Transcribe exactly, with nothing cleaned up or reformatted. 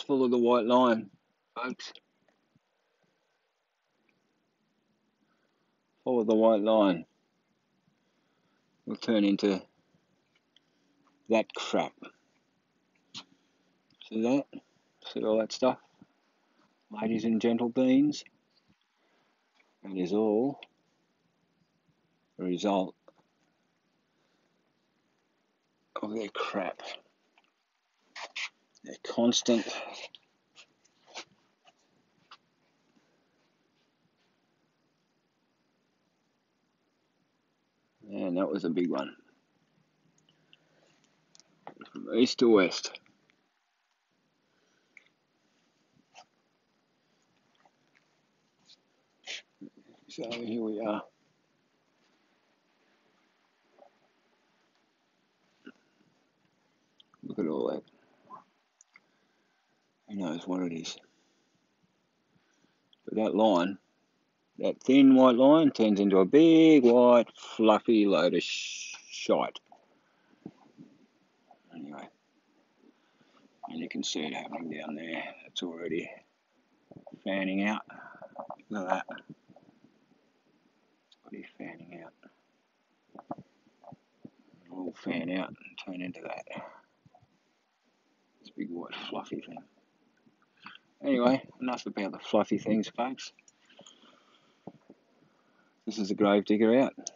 Just follow the white line, folks. Follow the white line. We'll turn into that crap. See that? See all that stuff? Ladies and gentle beans. That is all a result of their crap. Their constant and that was a big one. From east to west. So here we are. Look at all that. Who knows what it is? But that line, that thin white line, turns into a big white fluffy load of sh shite. Anyway, and you can see it happening down there. It's already fanning out. Look at that. It's already fanning out. It'll all fan out and turn into that. This big white fluffy thing. Anyway, enough about the fluffy things, folks. This is the Gravedigger out.